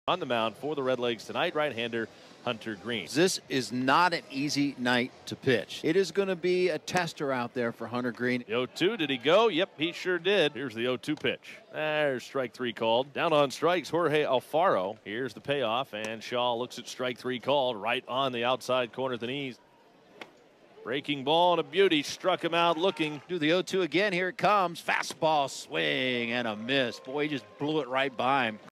On the mound for the Redlegs tonight, right-hander Hunter Greene. This is not an easy night to pitch. It is going to be a tester out there for Hunter Greene. The 0-2, did he go? Yep, he sure did. Here's the 0-2 pitch. There's strike three called. Down on strikes, Jorge Alfaro. Here's the payoff, and Shaw looks at strike three called right on the outside corner of the knees. Breaking ball and a beauty, struck him out looking. Do the 0-2 again, here it comes. Fastball swing and a miss. Boy, he just blew it right by him.